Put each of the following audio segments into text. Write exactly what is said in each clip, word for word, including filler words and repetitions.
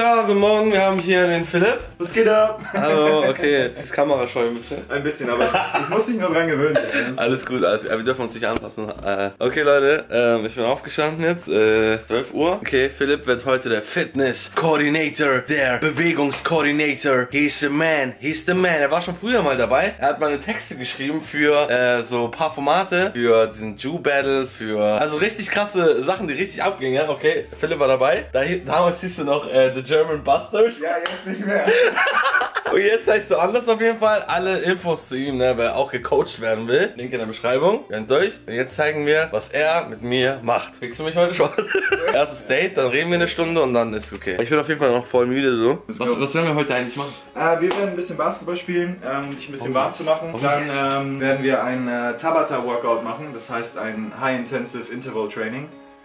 Ciao, guten Morgen, wir haben hier den Philipp. Was geht ab? Hallo, okay. Ist kamerascheu ein bisschen? Ein bisschen, aber ich muss mich nur dran gewöhnen. Alles gut, alles, wir dürfen uns nicht anpassen. Äh, okay Leute, ähm, ich bin aufgestanden jetzt, äh, zwölf Uhr. Okay, Philipp wird heute der Fitness-Coordinator, der Bewegungskoordinator. He's the man, he's the man. Er war schon früher mal dabei. Er hat meine Texte geschrieben für äh, so ein paar Formate, für diesen Jew-Battle, für also richtig krasse Sachen, die richtig abgingen. Okay, Philipp war dabei. Da, damals siehst du noch äh, The German Bastard. Ja, jetzt nicht mehr. Und jetzt zeigst du anders auf jeden Fall alle Infos zu ihm, ne, weil er auch gecoacht werden will. Link in der Beschreibung. Wir sind durch. Und jetzt zeigen wir, was er mit mir macht. Kriegst du mich heute schon? Erstes Date, dann reden wir eine Stunde und dann ist okay. Ich bin auf jeden Fall noch voll müde so. Was, was werden wir heute eigentlich machen? Äh, wir werden ein bisschen Basketball spielen, ähm, um dich ein bisschen oh, warm zu machen. Oh, dann yes. ähm, werden wir ein äh, Tabata-Workout machen. Das heißt ein High-Intensive Interval Training.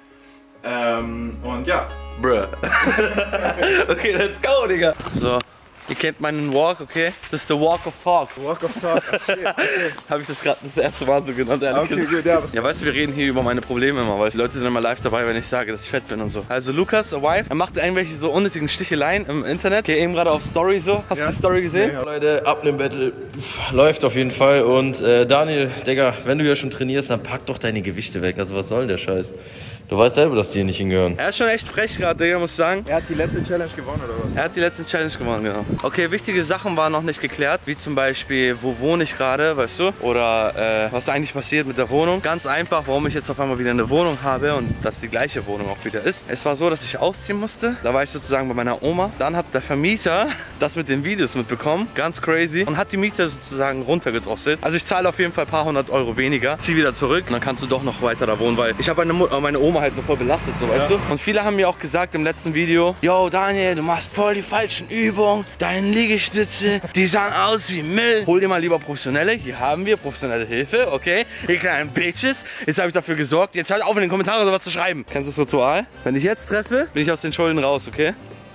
Ähm, und ja. Bruh. Okay, let's go, Digga. So, ihr kennt meinen Walk, okay? Das ist der Walk of Talk. Walk of Talk. Okay. Habe ich das gerade das erste Mal so genannt, ehrlich Okay, gesagt. gut, ja. Ja, weißt du, wir reden hier über meine Probleme immer, weil die Leute sind immer live dabei, wenn ich sage, dass ich fett bin und so. Also Lukas, a wife, er macht irgendwelche so unnötigen Sticheleien im Internet. Okay, eben gerade auf Story so. Hast ja. du die Story gesehen? Ja, Leute, Abnehmen-Battle läuft auf jeden Fall. Und äh, Daniel, Digga, wenn du ja schon trainierst, dann pack doch deine Gewichte weg. Also was soll der Scheiß? Du weißt selber, dass die hier nicht hingehören. Er ist schon echt frech gerade, Digga, muss ich sagen. Er hat die letzte Challenge gewonnen, oder was? Er hat die letzte Challenge gewonnen, genau. Okay, wichtige Sachen waren noch nicht geklärt, wie zum Beispiel, wo wohne ich gerade, weißt du? Oder äh, was eigentlich passiert mit der Wohnung. Ganz einfach, warum ich jetzt auf einmal wieder eine Wohnung habe und dass die gleiche Wohnung auch wieder ist. Es war so, dass ich ausziehen musste. Da war ich sozusagen bei meiner Oma. Dann hat der Vermieter das mit den Videos mitbekommen, ganz crazy, und hat die Miete sozusagen runtergedrosselt. Also ich zahle auf jeden Fall ein paar hundert Euro weniger, zieh wieder zurück und dann kannst du doch noch weiter da wohnen, weil ich habe meine, meine Oma halt noch voll belastet, so weißt ja. du. Und viele haben mir auch gesagt im letzten Video, yo Daniel, du machst voll die falschen Übungen, deine Liegestütze, die sahen aus wie Müll. Hol dir mal lieber professionelle, hier haben wir professionelle Hilfe, okay? Ihr kleinen Bitches, jetzt habe ich dafür gesorgt, jetzt hört auf in den Kommentaren sowas zu schreiben. Kennst du das Ritual? Wenn ich jetzt treffe, bin ich aus den Schulden raus, okay?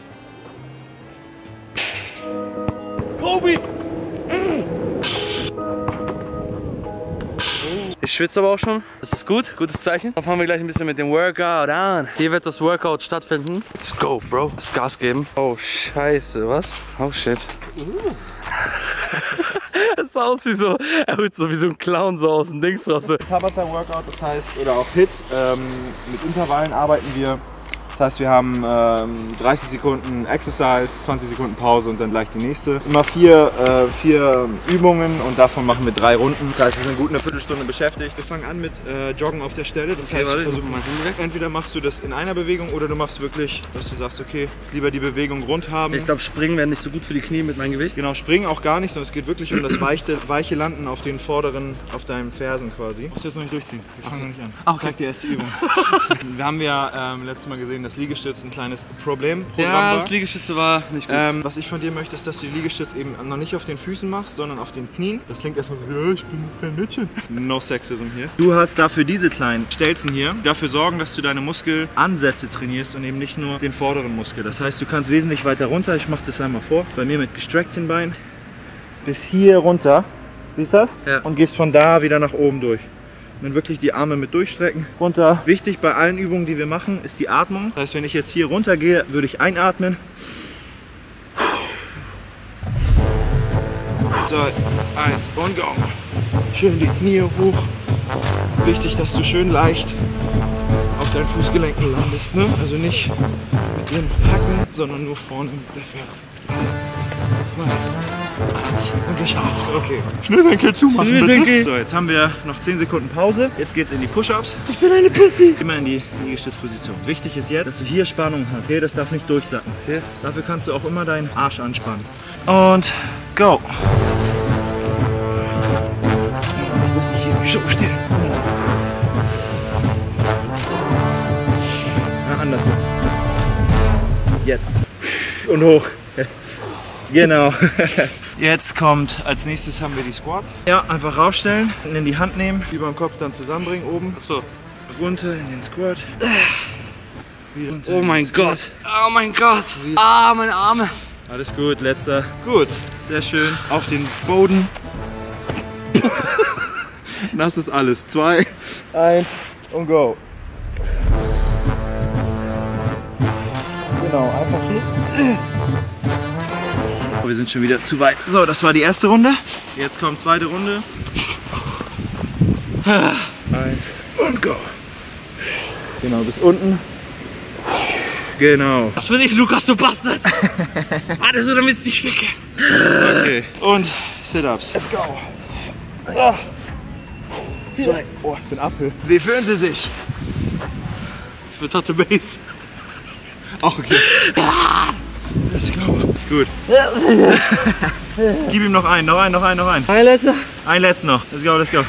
Kobe! Ich schwitze aber auch schon. Das ist gut, gutes Zeichen. Dann fangen wir gleich ein bisschen mit dem Workout an. Hier wird das Workout stattfinden. Let's go, Bro. Lass Gas geben. Oh, scheiße, was? Oh, shit. Das sah aus wie so, er holt so wie so ein Clown so aus dem Dings raus. So. Tabata Workout, das heißt, oder auch Hit. Ähm, mit Intervallen arbeiten wir. Das heißt, wir haben ähm, dreißig Sekunden Exercise, zwanzig Sekunden Pause und dann gleich die nächste. Immer vier, äh, vier Übungen und davon machen wir drei Runden. Das heißt, wir sind gut eine Viertelstunde beschäftigt. Wir fangen an mit äh, Joggen auf der Stelle. Das okay, heißt, warte, versuch mal. Entweder machst du das in einer Bewegung oder du machst wirklich, dass du sagst, okay, lieber die Bewegung rund haben. Ich glaube, springen wäre nicht so gut für die Knie mit meinem Gewicht. Genau, springen auch gar nicht, sondern es geht wirklich um das weiche, weiche Landen auf den vorderen, auf deinen Fersen quasi. Du musst jetzt noch nicht durchziehen, wir fangen noch nicht an. Okay. Ich zeig dir erst die Übung. Wir haben ja ähm, letztes Mal gesehen, dass Liegestütz ein kleines Problem, Programm ja, war. das Liegestütze war nicht gut. Ähm, was ich von dir möchte, ist, dass du die Liegestütz eben noch nicht auf den Füßen machst, sondern auf den Knien. Das klingt erstmal so, ja, ich bin kein Mädchen. No Sexism hier. Du hast dafür diese kleinen Stelzen hier, dafür sorgen, dass du deine Muskelansätze trainierst und eben nicht nur den vorderen Muskel. Das heißt, du kannst wesentlich weiter runter. Ich mache das einmal vor. Bei mir mit gestreckten Beinen bis hier runter. Siehst du das? Ja. Und gehst von da wieder nach oben durch. Und dann wirklich die Arme mit durchstrecken, runter. Wichtig bei allen Übungen, die wir machen, ist die Atmung. Das heißt, wenn ich jetzt hier runter gehe, würde ich einatmen. zwei, eins und go. Schön die Knie hoch. Wichtig, dass du schön leicht auf deinen Fußgelenken landest. Ne? Also nicht mit dem Hacken, sondern nur vorne mit der Ferse. zwei, eins und geschafft. Okay. Schnürsenkel zumachen, Schnürsenkel. bitte. So, jetzt haben wir noch zehn Sekunden Pause. Jetzt geht's in die Push-Ups. Ich bin eine Pussy. Immer in die Liegestützposition. Wichtig ist jetzt, dass du hier Spannung hast. Okay, das darf nicht durchsacken. Okay. Dafür kannst du auch immer deinen Arsch anspannen. Und go. So still. Ja, anders. Jetzt. Und hoch. Genau. Jetzt kommt, als nächstes haben wir die Squats. Ja, einfach raufstellen, in die Hand nehmen, über den Kopf dann zusammenbringen, oben. So. Runter in den Squat. Oh mein Gott. Oh mein Gott. Ah, meine Arme. Alles gut, letzter. Gut, sehr schön. Auf den Boden. Das ist alles. Zwei, eins und go. Genau, einfach hier. Oh, wir sind schon wieder zu weit. So, das war die erste Runde. Jetzt kommt zweite Runde. Eins und go. Genau, bis unten. Genau. Was will ich, Lukas, du Bastard? Alles so, damit es nicht schmecke. Okay. Und Sit-Ups. Let's go. Ja. Zwei. Oh, ich bin Uphill. Wie fühlen Sie sich? Ich bin Tattoo Base. Auch okay. Let's go. Gut. Gib ihm noch einen, noch einen, noch einen, noch einen. Ein letzter. Ein letzten noch. Let's go, let's go.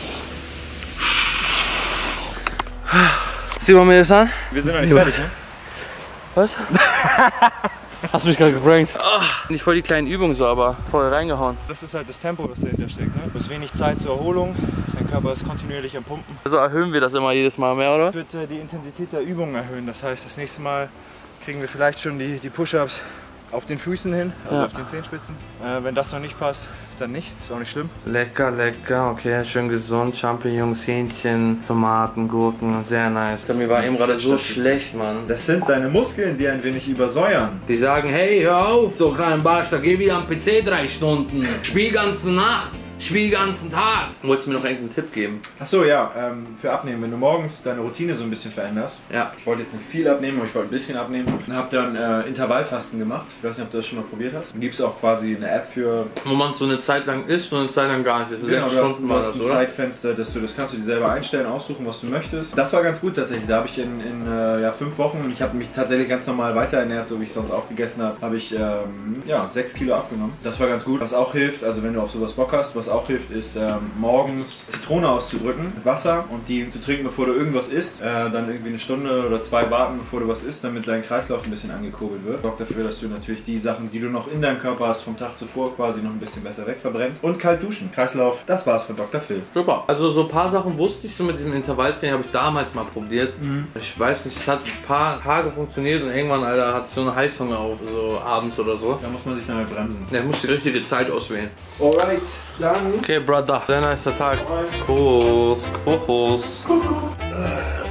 Sieh mal mir das an. Wir sind noch nicht fertig, ne? Was? Hast du mich gerade geprankt? Oh, nicht voll die kleinen Übungen so, aber voll reingehauen. Das ist halt das Tempo, was dahinter steckt. Ne? Du hast wenig Zeit zur Erholung, dein Körper ist kontinuierlich am Pumpen. Also erhöhen wir das immer jedes Mal mehr, oder? Ich würde äh, die Intensität der Übungen erhöhen. Das heißt, das nächste Mal kriegen wir vielleicht schon die, die Push-Ups auf den Füßen hin, also ja. auf den Zehenspitzen. Äh, wenn das noch nicht passt, dann nicht. Ist auch nicht schlimm. Lecker, lecker, okay, schön gesund. Champignons, Hähnchen, Tomaten, Gurken, sehr nice. Mir war eben gerade so schlecht, Mann. Das sind deine Muskeln, die ein wenig übersäuern. Die sagen, hey, hör auf, du kleiner Bastard, geh wieder am P C drei Stunden. Spiel ganze Nacht. Spiel den ganzen Tag. Wolltest du mir noch irgendeinen Tipp geben? Achso, ja, ähm, für Abnehmen. Wenn du morgens deine Routine so ein bisschen veränderst. Ja. Ich wollte jetzt nicht viel abnehmen, aber ich wollte ein bisschen abnehmen. Und habe dann äh, Intervallfasten gemacht. Ich weiß nicht, ob du das schon mal probiert hast. Dann gibt es auch quasi eine App für... Wo man so eine Zeit lang isst und eine Zeit lang gar nicht. Das ist genau, sechs du hast, Stunden du war hast das, ein oder? Zeitfenster, dass du, das kannst du dir selber einstellen, aussuchen, was du möchtest. Das war ganz gut tatsächlich. Da habe ich in, in äh, ja, fünf Wochen, und ich habe mich tatsächlich ganz normal weiter ernährt, so wie ich sonst auch gegessen habe, habe ich ähm, ja, sechs Kilo abgenommen. Das war ganz gut. Was auch hilft, also wenn du auf sowas Bock hast, was auch hilft, ist ähm, morgens Zitrone auszudrücken mit Wasser und die zu trinken, bevor du irgendwas isst. Äh, dann irgendwie eine Stunde oder zwei warten, bevor du was isst, damit dein Kreislauf ein bisschen angekurbelt wird. Sorgt dafür, dass du natürlich die Sachen, die du noch in deinem Körper hast, vom Tag zuvor quasi noch ein bisschen besser wegverbrennst. Und kalt duschen. Kreislauf, das war's von Doktor Phil. Super. Also so ein paar Sachen wusste ich so mit diesem Intervalltraining, habe ich damals mal probiert. Mhm. Ich weiß nicht, es hat ein paar Tage funktioniert und irgendwann, Alter, hatte ich so einen Heißhunger auf, so abends oder so. Da muss man sich dann halt bremsen. Ja, ich muss die richtige Zeit auswählen. Alright, dann... Okay, Brother. Sehr nicer Tag. Kuss, Kuss. Kuss, Kuss.